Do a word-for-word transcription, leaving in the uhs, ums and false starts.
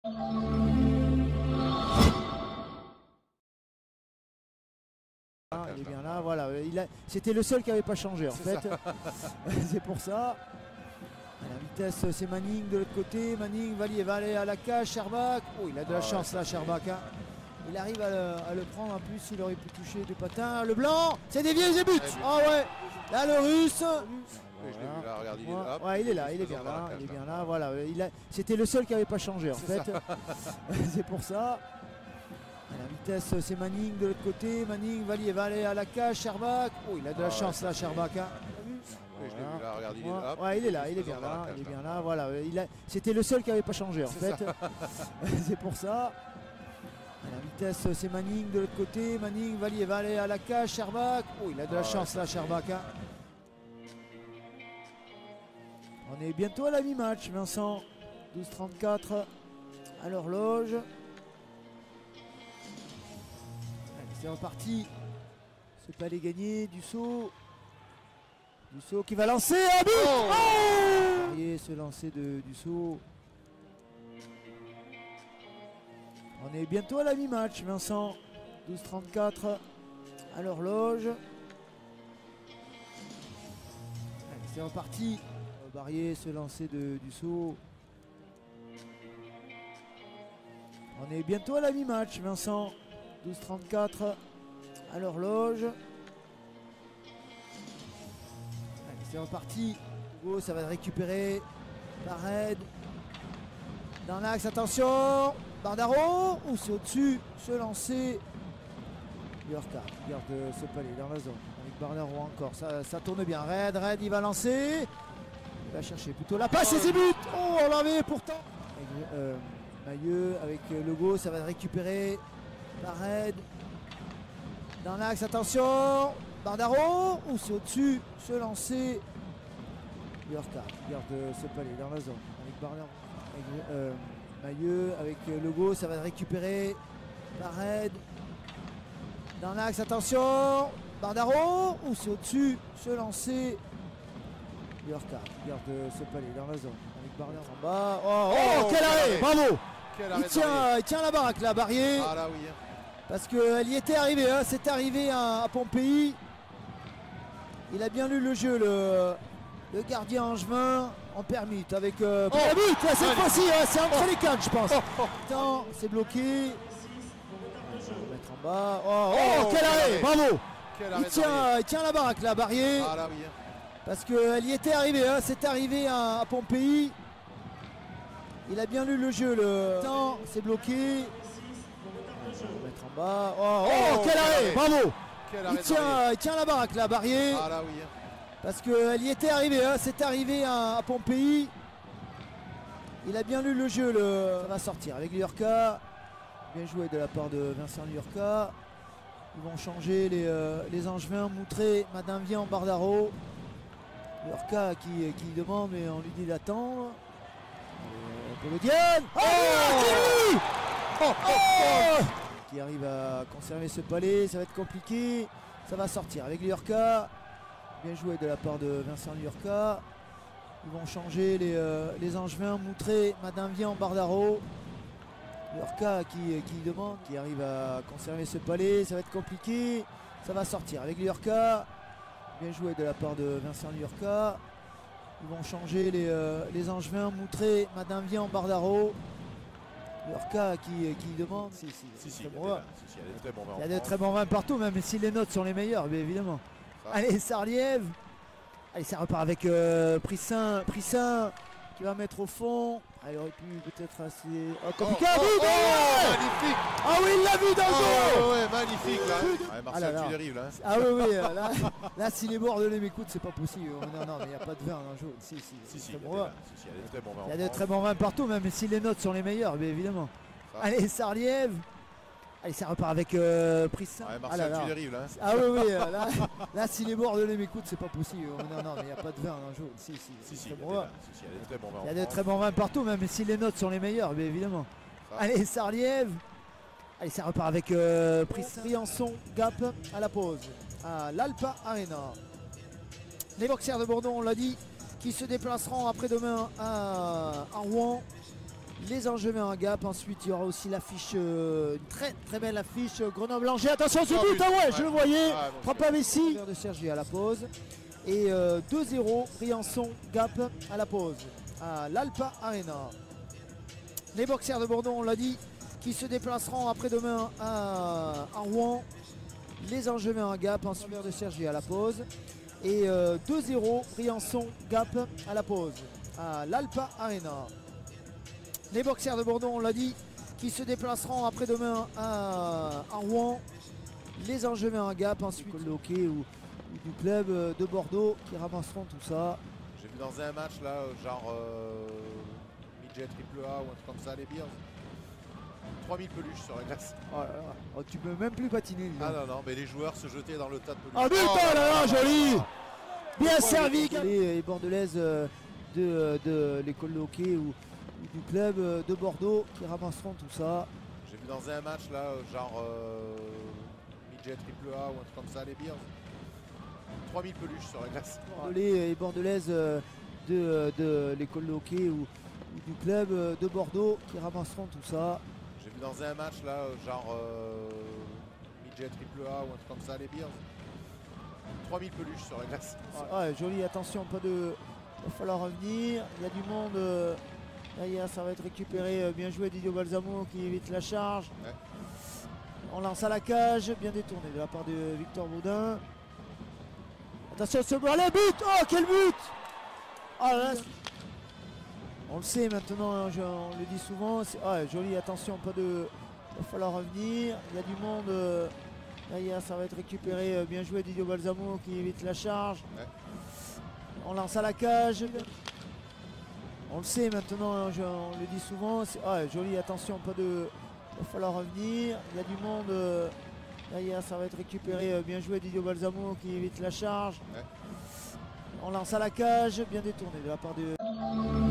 Ah, il est bien là, voilà. C'était le seul qui n'avait pas changé en fait. C'est pour ça. À la vitesse, c'est Manning de l'autre côté. Manning va, va aller à la cage. Sherbak. Oh, il a de la ah, chance ouais. là, Sherbak. Hein. Il arrive à le, à le prendre. En plus, il aurait pu toucher deux patins. Le blanc, c'est dévié, c'est but. Ah ouais. Là, le russe. Oui, je l'ai vu là, regarde, il est là. Ouais, il est là, il est bien là. Il est bien là, voilà. C'était le seul qui n'avait pas changé en fait. C'est pour ça. À la vitesse, c'est Manning de l'autre côté. Manning va, va aller à la cage. Sherbak. Oh, il a de la ah, chance ouais. là, Sherbak. Hein. Oui, je l'ai vu là, regarde, il est là. Ouais, il est là, il est bien là. Il est bien là, voilà. C'était le seul qui n'avait pas changé en fait. C'est pour ça. À la vitesse, c'est Manning de l'autre côté. Manning va, va aller à la cage. Sherbak. Oh, il a de la ah, chance ouais. là, Sherbak. Hein. On est bientôt à la mi-match, Vincent. douze trente-quatre à l'horloge. C'est reparti. Ce palais gagné, Dussault. Dussault qui va lancer un but. Oh, oh Varier, ce lancer de Dussault. On est bientôt à la mi-match, Vincent. douze trente-quatre à l'horloge. C'est reparti. Varier, ce lancer de Dussault. On est bientôt à la mi-match, Vincent. douze trente-quatre à l'horloge. C'est reparti. Hugo, ça va récupérer. Pared. Dans l'axe, attention. Bardaro. Ou c'est au-dessus. Se lancer. Yorka garde ce palais dans la zone. Avec Bardaro encore. Ça, ça tourne bien. Red, Red, il va lancer. Il va chercher plutôt la passe et c'est but. Oh, on l'avait pourtant. Euh, Mailleux avec Legault, ça va récupérer. Pared. Dans l'axe, attention. Bardaro. Ou c'est au-dessus. Se lancer. Yorka garde ce palais dans la zone. Avec Bardaro. Avec, euh, Mailleux avec Legault, ça va récupérer. Pared. Dans l'axe, attention. Bardaro. Ou c'est au-dessus. Se lancer. Yorka garde ce palais dans la zone. Avec Bardaro en bas. Oh, oh, oh quel arrêt. Bravo. Il tient, il tient la baraque là, Barrier. Ah là oui. Parce qu'elle y était arrivée, hein. C'est arrivé à, à Pompéi. Il a bien lu le jeu, le, le gardien angevin en permute avec euh, oh, la but, cette fois-ci, hein, c'est entre oh, les cannes, je pense. Oh, oh, Attends, c'est bloqué. On va mettre en bas. Oh, oh, oh quel arrêt, bravo. Quel arrêt il, tient, il tient la baraque là, Barrier. Ah là oui. Parce qu'elle y était arrivée, hein. C'est arrivé à, à Pompéi. Il a bien lu le jeu, le temps, c'est bloqué. On va mettre en bas. Oh, oh, oh quel arrêt, bravo. Quel arrêt il, tient, il tient la baraque là, Barrier. Ah là oui. Parce qu'elle y était arrivée, hein. C'est arrivé à, à Pompéi. Il a bien lu le jeu, le... ça va sortir avec Liorca. Bien joué de la part de Vincent Liorca. Ils vont changer les, euh, les Angevins, Moutré, Madame Vian, Bardaro. Liorca qui, qui demande, mais on lui dit d'attendre. Diane. Oh, oh, oh, oh qui arrive à conserver ce palais, ça va être compliqué. Ça va sortir avec Liorca. Bien joué de la part de Vincent Liorca. Ils vont changer les, euh, les Angevins, Moutré, Madame Vian, Bardaro. Liorca qui, qui demande, qui arrive à conserver ce palais, ça va être compliqué. Ça va sortir avec Liorca. Bien joué de la part de Vincent Liorca. Ils vont changer les, euh, les Angevins, Moutré, Madame Vian, Bardaro. Liorca qui, qui demande. Si, si, si, si, il y a des très bons vins. Il y a des très bons vins partout, même si les notes sont les meilleures, bien évidemment. Ça. Allez, Sarliève. Allez, ça repart avec euh, Prissin, Prissin qui va mettre au fond. Ah, il aurait pu peut-être assez. Oh, compliqué. Oh, oh, oh, magnifique. Ah oui, il l'a vu dans le dos. Oh, ouais, magnifique là. Ouais, Marcel, ah là, là. Tu dérives là. Ah oui, oui, là, là si les Bordelais m'écoutent, c'est pas possible. Non, non, mais il n'y a pas de vin dans le jaune. Si, si, si, si, il y, bon a si, si, y a des très bons vins. Il y a des très bons vins partout, même si les notes sont les meilleures, bien évidemment. Ça. Allez, Sarliève. Allez, ça repart avec euh, Prissin. Ouais, Marcel, ah là, là. Tu dérives là. Ah oui, oui, là, là si les Bordelais m'écoutent, c'est pas possible. Non, non, mais il n'y a pas de vin dans le jaune. Si, si, si, si, il y a des très bons vins. Il y a des très bons vins partout, même si les notes sont les meilleures, bien évidemment. Ça. Allez, Sarliève. Allez, ça repart avec euh, Prissin. Briançon, Gap à la pause. À l'Alpa Arena. Les boxers de Bordeaux, on l'a dit, qui se déplaceront après-demain à, à Rouen. Les Angevins en gap. Ensuite, il y aura aussi l'affiche, euh, une très très belle affiche euh, Grenoble-Angers. Attention, ce Oh, but, but. ah ouais, Ouais. je le voyais. Ah, bon, Frappe à Messi. De Sergi à la pause. Et euh, deux zéro, Briançon Gap à la pause, à l'Alpa Arena. Les boxers de Bordeaux, on l'a dit, qui se déplaceront après-demain à, à Rouen. Les Angevins en Gap, ensuite de Sergi à la pause. Et euh, deux zéro, Briançon Gap à la pause, à l'Alpa Arena. Les boxers de Bordeaux, on l'a dit, qui se déplaceront après-demain à, à Rouen. Les Angevins en Gap, ensuite le hockey ou, ou du club de Bordeaux qui ramasseront tout ça. J'ai vu dans un match là, genre euh, midget triple A ou un truc comme ça, les Bears. trois mille peluches sur la glace. Oh là là. Oh, tu peux même plus patiner. Ah non, non, mais les joueurs se jetaient dans le tas de peluches. Ah but, Oh, oh là là, joli. Bien Ouais, servi. Les bordelaises de, de l'école de hockey ou, ou du club de Bordeaux qui ramasseront tout ça. J'ai vu dans un match là, genre euh, midget triple A ou un truc comme ça, les Bears. trois mille peluches sur la glace. Les bordelaises de, de l'école de hockey ou, ou du club de Bordeaux qui ramasseront tout ça. J'ai vu dans un match là, genre euh, midget triple A ou un truc comme ça, les Bears. trois mille peluches sur la glace. Ouais, joli, attention, pas de. Il va falloir revenir. Il y a du monde. Euh, derrière, ça va être récupéré. Euh, bien joué Didio Balsamo qui évite la charge. Ouais. On lance à la cage, bien détourné de la part de Victor Baudin. Attention, ce ballon, allez, but! Oh, quel but! Oh là, on le sait maintenant, hein, je, on le dit souvent. Ouais, joli, attention, pas de. Il va falloir revenir. Il y a du monde. Euh, derrière, ça va être récupéré. Euh, bien joué Didio Balsamo qui évite la charge. Ouais. On lance à la cage. On le sait maintenant, hein, je, on le dit souvent. Ouais, joli, attention, pas de. Il va falloir revenir. Il y a du monde. Euh, derrière, ça va être récupéré. Euh, bien joué Didio Balsamo qui évite la charge. Ouais. On lance à la cage, bien détourné de la part de.